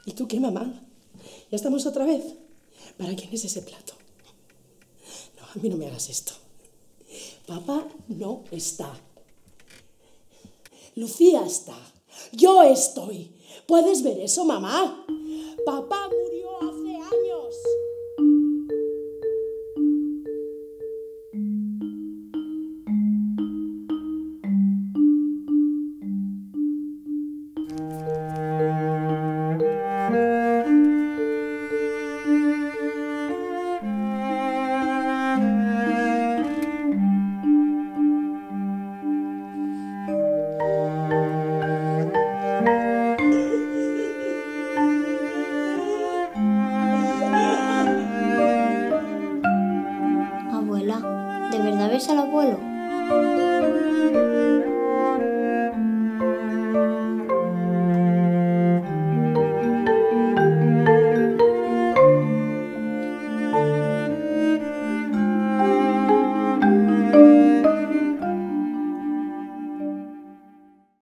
¿Y tú qué, mamá? ¿Ya estamos otra vez? ¿Para quién es ese plato? No, a mí no me hagas esto. Papá no está. Lucía está. Yo estoy. ¿Puedes ver eso, mamá? Papá murió hace años. Abuela, ¿de verdad ves al abuelo?